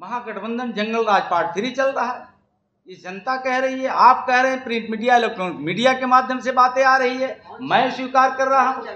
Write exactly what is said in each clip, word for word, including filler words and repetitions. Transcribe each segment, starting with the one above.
महागठबंधन जंगल राज part three चल रहा है। ये जनता कह रही है, आप कह रहे हैं, प्रिंट मीडिया इलेक्ट्रॉनिक मीडिया के माध्यम से बातें आ रही है, मैं स्वीकार कर रहा हूं।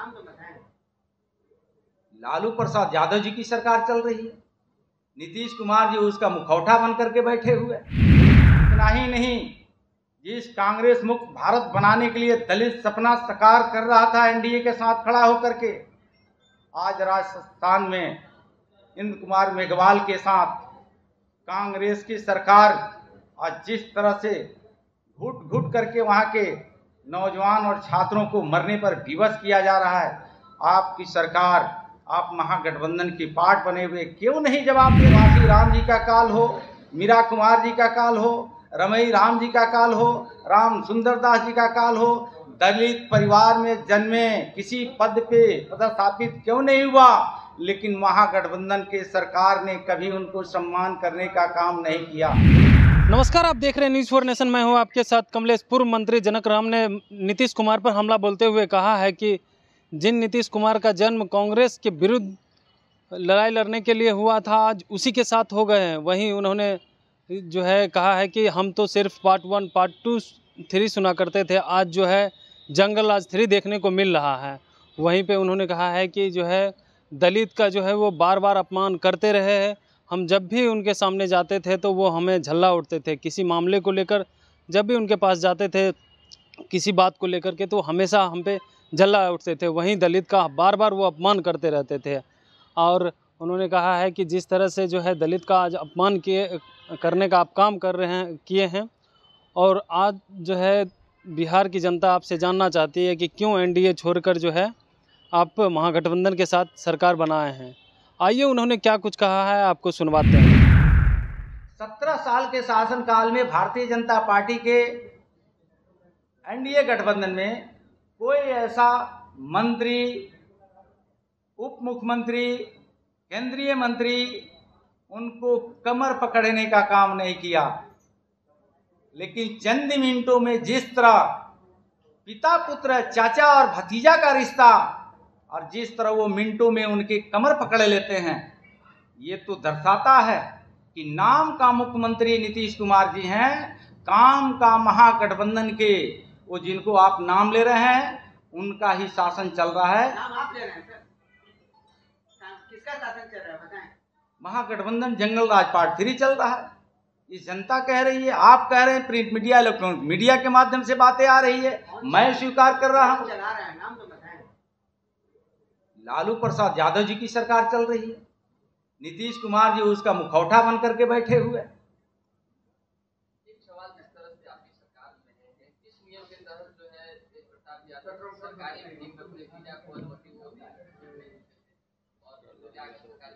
लालू प्रसाद यादव जी की सरकार चल रही है, नीतीश कुमार जी उसका मुखौटा बन करके बैठे हुए। इतना ही नहीं, जिस कांग्रेस मुक्त भारत बनाने के लिए दलित सपना साकार कर रहा था एनडीए के साथ खड़ा होकर के, आज राजस्थान में इंद्र कुमार मेघवाल के साथ कांग्रेस की सरकार आज जिस तरह से घुट घुट करके वहां के नौजवान और छात्रों को मरने पर विवश किया जा रहा है, आपकी सरकार, आप महागठबंधन की पार्ट बने हुए क्यों नहीं जवाब दे? वासी राम जी का काल हो, मीरा कुमार जी का काल हो, रमई राम जी का काल हो, राम सुंदर दास जी का काल हो, दलित परिवार में जन्मे, किसी पद पे पदस्थापित क्यों नहीं हुआ, लेकिन महागठबंधन के सरकार ने कभी उनको सम्मान करने का काम नहीं किया। नमस्कार, आप देख रहे हैं न्यूज़ फॉर नेशन। मैं हूं आपके साथ कमलेश। पूर्व मंत्री जनक राम ने नीतीश कुमार पर हमला बोलते हुए कहा है कि जिन नीतीश कुमार का जन्म कांग्रेस के विरुद्ध लड़ाई लड़ने के लिए हुआ था, आज उसी के साथ हो गए हैं। वहीं उन्होंने जो है कहा है कि हम तो सिर्फ part one part two three सुना करते थे, आज जो है जंगल राज थ्री देखने को मिल रहा है। वहीं पे उन्होंने कहा है कि जो है दलित का जो है वो बार बार अपमान करते रहे हैं। हम जब भी उनके सामने जाते थे तो वो हमें झल्ला उठते थे, किसी मामले को लेकर जब भी उनके पास जाते थे किसी बात को लेकर के, तो हमेशा हम पे झल्ला उठते थे। वहीं दलित का बार बार वो अपमान करते रहते थे। और उन्होंने कहा है कि जिस तरह से जो है दलित का आज अपमान किए करने का आप काम कर रहे हैं किए हैं, और आज जो है बिहार की जनता आपसे जानना चाहती है कि क्यों एनडीए छोड़कर जो है आप महागठबंधन के साथ सरकार बनाए हैं। आइए उन्होंने क्या कुछ कहा है आपको सुनवाते हैं। सत्रह साल के शासनकाल में भारतीय जनता पार्टी के एनडीए गठबंधन में कोई ऐसा मंत्री, उप मुख्यमंत्री, केंद्रीय मंत्री उनको कमर पकड़ने का काम नहीं किया। लेकिन चंद मिनटों में जिस तरह पिता पुत्र, चाचा और भतीजा का रिश्ता, और जिस तरह वो मिनटों में उनके कमर पकड़ लेते हैं, ये तो दर्शाता है कि नाम का मुख्यमंत्री नीतीश कुमार जी हैं, काम का महागठबंधन के वो जिनको आप नाम ले रहे हैं उनका ही शासन चल रहा है। नाम आप ले रहे हैं सर, किसका शासन चल रहा है बताएं? महागठबंधन जंगल राज पार्ट थ्री चल रहा है। ये जनता कह रही है, आप कह रहे हैं, प्रिंट मीडिया इलेक्ट्रॉनिक मीडिया के माध्यम से बातें आ रही है, मैं स्वीकार कर रहा हूं। लालू प्रसाद यादव जी की सरकार चल रही है, नीतीश कुमार जी उसका मुखौटा बन करके बैठे हुए। एक सवाल, जिस तरह से आपकी सरकार में है, किस नियम के तहत जो है एक प्रताप यादव सरकारी मीटिंग में अपने मीडिया को अनुमति होती है और क्या सरकारी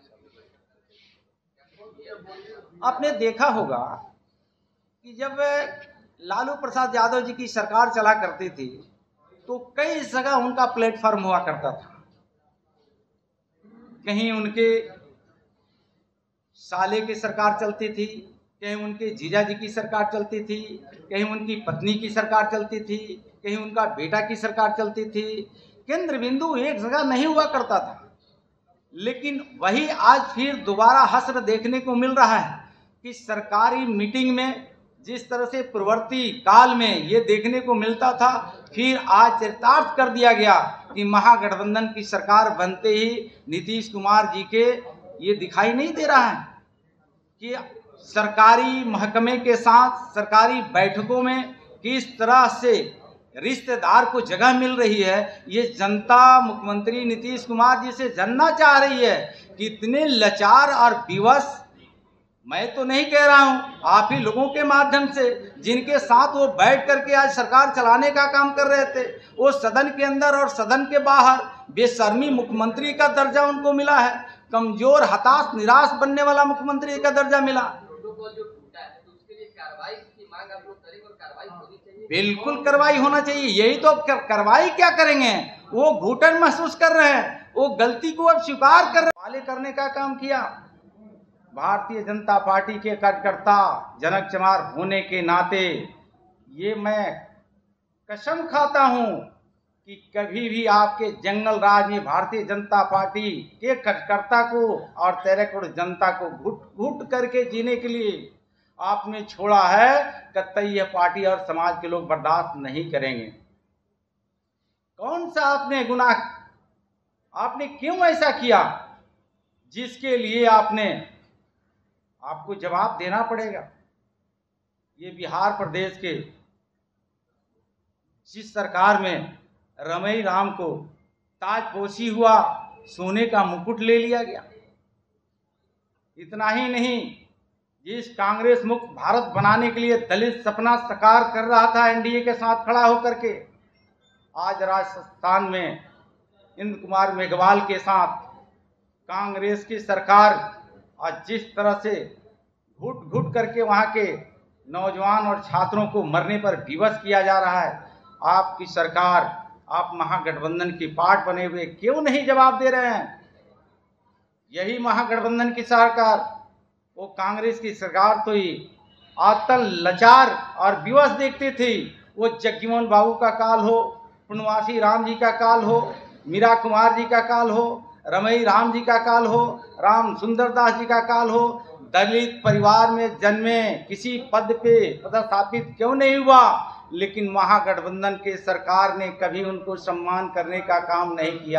आपने देखा होगा कि जब लालू प्रसाद यादव जी की सरकार चला करती थी तो कई जगह उनका प्लेटफॉर्म हुआ करता था। कहीं उनके साले की सरकार चलती थी, कहीं उनके जीजा जी की सरकार चलती थी, कहीं उनकी पत्नी की सरकार चलती थी, कहीं उनका बेटा की सरकार चलती थी। केंद्र बिंदु एक जगह नहीं हुआ करता था। लेकिन वही आज फिर दोबारा हश्र देखने को मिल रहा है कि सरकारी मीटिंग में जिस तरह से पूर्ववर्ती काल में ये देखने को मिलता था, फिर आज चरितार्थ कर दिया गया कि महागठबंधन की सरकार बनते ही नीतीश कुमार जी के ये दिखाई नहीं दे रहा है कि सरकारी महकमे के साथ सरकारी बैठकों में किस तरह से रिश्तेदार को जगह मिल रही है। ये जनता मुख्यमंत्री नीतीश कुमार जी से जानना चाह रही है कि इतने लाचार और विवश, मैं तो नहीं कह रहा हूं, आप ही लोगों के माध्यम से, जिनके साथ वो बैठ करके आज सरकार चलाने का काम कर रहे थे, वो सदन के अंदर और सदन के बाहर बेशर्मी मुख्यमंत्री का दर्जा उनको मिला है, कमजोर, हताश, निराश बनने वाला मुख्यमंत्री का दर्जा मिला। बिल्कुल कार्रवाई होना चाहिए। यही तो कार्रवाई क्या करेंगे, वो घुटन महसूस कर रहे हैं, वो गलती को अब स्वीकार कर रहे हैं, वाले करने का काम किया। भारतीय जनता पार्टी के कार्यकर्ता जनक चमार होने के नाते ये मैं कसम खाता हूं कि कभी भी आपके जंगल राज में भारतीय जनता पार्टी के कार्यकर्ता को और तेरह करोड़ जनता को घुट घुट करके जीने के लिए आपने छोड़ा है, कतई यह पार्टी और समाज के लोग बर्दाश्त नहीं करेंगे। कौन सा आपने गुनाह, आपने क्यों ऐसा किया जिसके लिए आपने आपको जवाब देना पड़ेगा। ये बिहार प्रदेश के जिस सरकार में रमई राम को ताजपोशी हुआ, सोने का मुकुट ले लिया गया। इतना ही नहीं, जिस कांग्रेस मुक्त भारत बनाने के लिए दलित सपना साकार कर रहा था एनडीए के साथ खड़ा होकर के, आज राजस्थान में इंद्र कुमार मेघवाल के साथ कांग्रेस की सरकार आज जिस तरह से घुट घुट करके वहां के नौजवान और छात्रों को मरने पर विवश किया जा रहा है, आपकी सरकार, आप महागठबंधन की पार्ट बने हुए क्यों नहीं जवाब दे रहे हैं। यही महागठबंधन की सरकार, वो कांग्रेस की सरकार तो ही आतल लाचार और विवश देखती थी। वो जगजीवन बाबू का काल हो, पुण्यवासी राम जी का काल हो, मीरा कुमार जी का काल हो, रमई राम जी का काल हो, राम सुंदर दास जी का काल हो, दलित परिवार में जन्मे, किसी पद पे पदस्थापित क्यों नहीं हुआ, लेकिन महागठबंधन के सरकार ने कभी उनको सम्मान करने का काम नहीं किया।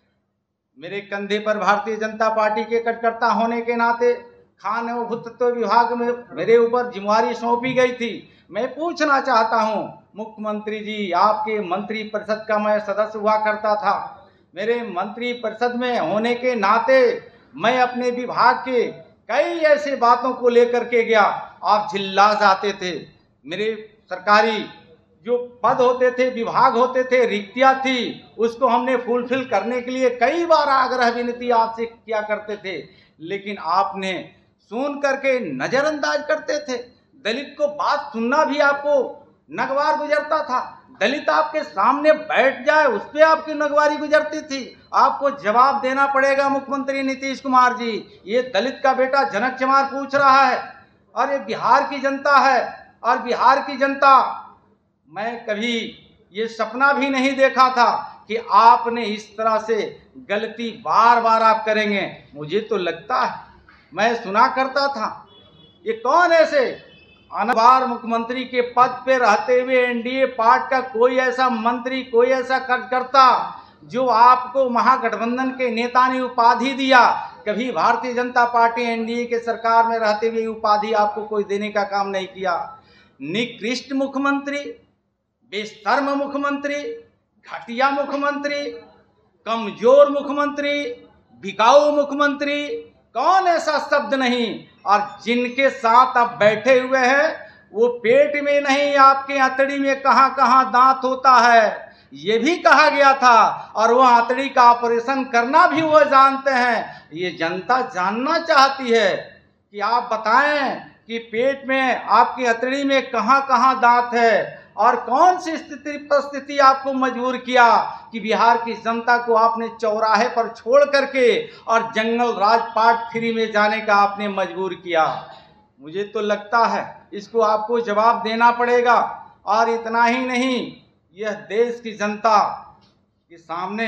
मेरे कंधे पर भारतीय जनता पार्टी के कार्यकर्ता होने के नाते खान एवं भूतत्व विभाग में मेरे ऊपर जिम्मेवारी सौंपी गई थी। मैं पूछना चाहता हूं मुख्यमंत्री जी, आपके मंत्री परिषद का मैं सदस्य हुआ करता था। मेरे मंत्री परिषद में होने के नाते मैं अपने विभाग के कई ऐसे बातों को लेकर के गया, आप झिल्ला जाते थे। मेरे सरकारी जो पद होते थे, विभाग होते थे, रिक्तियां थी, उसको हमने फुलफिल करने के लिए कई बार आग्रह विनती आपसे किया करते थे, लेकिन आपने सुन करके नजरअंदाज करते थे। दलित को बात सुनना भी आपको नगवार गुजरता था। दलित आपके सामने बैठ जाए, उस पर आपकी नगवारी गुजरती थी। आपको जवाब देना पड़ेगा मुख्यमंत्री नीतीश कुमार जी। ये दलित का बेटा जनक चमार पूछ रहा है और ये बिहार की जनता है, और बिहार की जनता, मैं कभी ये सपना भी नहीं देखा था कि आपने इस तरह से गलती बार बार आप करेंगे। मुझे तो लगता है, मैं सुना करता था, ये कौन ऐसे अनबार मुख्यमंत्री के पद पे रहते हुए एनडीए पार्टी का कोई ऐसा मंत्री, कोई ऐसा कार्यकर्ता जो आपको महागठबंधन के नेता ने उपाधि दिया, कभी भारतीय जनता पार्टी एनडीए के सरकार में रहते हुए उपाधि आपको कोई देने का काम नहीं किया। निकृष्ट मुख्यमंत्री, बेशर्म मुख्यमंत्री, घटिया मुख्यमंत्री, कमजोर मुख्यमंत्री, बिकाऊ मुख्यमंत्री, कौन ऐसा शब्द नहीं। और जिनके साथ आप बैठे हुए हैं वो पेट में नहीं, आपके हथेली में कहां कहां दांत होता है ये भी कहा गया था, और वो हथेली का ऑपरेशन करना भी वो जानते हैं। ये जनता जानना चाहती है कि आप बताएं कि पेट में, आपकी हथेली में कहां कहां दांत है, और कौन सी स्थिति परिस्थिति आपको मजबूर किया कि बिहार की जनता को आपने चौराहे पर छोड़ करके और जंगल राज पार्ट थ्री में जाने का आपने मजबूर किया। मुझे तो लगता है इसको आपको जवाब देना पड़ेगा। और इतना ही नहीं, यह देश की जनता के सामने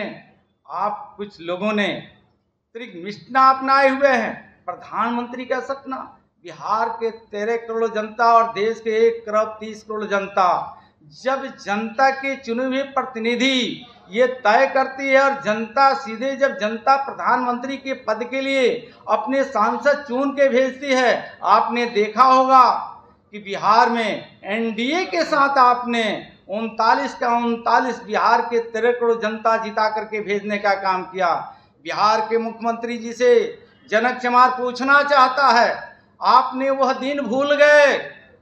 आप कुछ लोगों ने त्रिमिष्ठा अपनाए हुए हैं। प्रधानमंत्री का सपना, बिहार के तेरह करोड़ जनता और देश के एक करोड़ तीस करोड़ जनता, जब जनता के चुने हुए प्रतिनिधि ये तय करती है और जनता सीधे जब जनता प्रधानमंत्री के पद के लिए अपने सांसद चुन के भेजती है, आपने देखा होगा कि बिहार में एनडीए के साथ आपने उनतालीस का उनतालीस बिहार के तेरह करोड़ जनता जिता करके भेजने का काम किया। बिहार के मुख्यमंत्री जी से जनक चमार पूछना चाहता है, आपने वह दिन भूल गए।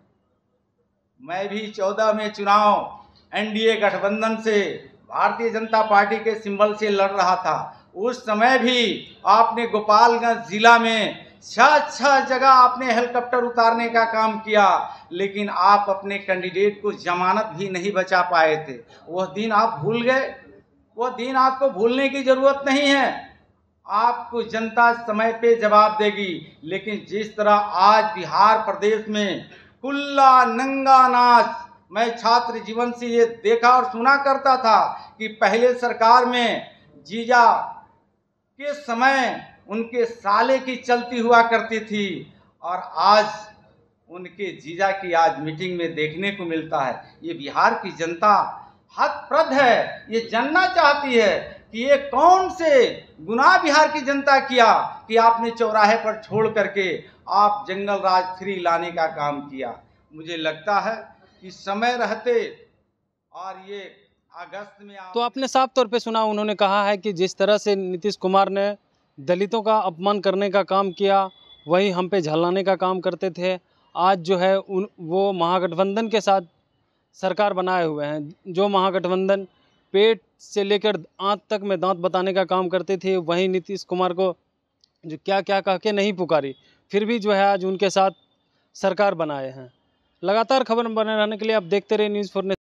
मैं भी चौदह में चुनाव एनडीए गठबंधन से भारतीय जनता पार्टी के सिंबल से लड़ रहा था। उस समय भी आपने गोपालगंज जिला में छह छह जगह आपने हेलीकॉप्टर उतारने का काम किया, लेकिन आप अपने कैंडिडेट को जमानत भी नहीं बचा पाए थे। वह दिन आप भूल गए। वह दिन आपको भूलने की जरूरत नहीं है। आपको जनता समय पे जवाब देगी। लेकिन जिस तरह आज बिहार प्रदेश में कुल्ला नंगा नाच मैं छात्र जीवन से ये देखा और सुना करता था कि पहले सरकार में जीजा के समय उनके साले की चलती हुआ करती थी और आज उनके जीजा की आज मीटिंग में देखने को मिलता है। ये बिहार की जनता हतप्रभ है, ये जानना चाहती है कि ये कौन से गुनाह बिहार की जनता किया कि आपने चौराहे पर छोड़ करके आप जंगल राज थ्री लाने का काम किया। मुझे लगता है कि समय रहते और ये अगस्त में आप... तो आपने साफ तौर पे सुना, उन्होंने कहा है कि जिस तरह से नीतीश कुमार ने दलितों का अपमान करने का काम किया, वही हम पे झल्लाने का काम करते थे। आज जो है उन वो महागठबंधन के साथ सरकार बनाए हुए हैं। जो महागठबंधन पेट से लेकर आंत तक में दांत बताने का काम करते थे, वहीं नीतीश कुमार को जो क्या क्या कह के नहीं पुकारी, फिर भी जो है आज उनके साथ सरकार बनाए हैं। लगातार खबर बने रहने के लिए आप देखते रहिए न्यूज़ फॉर नेशन।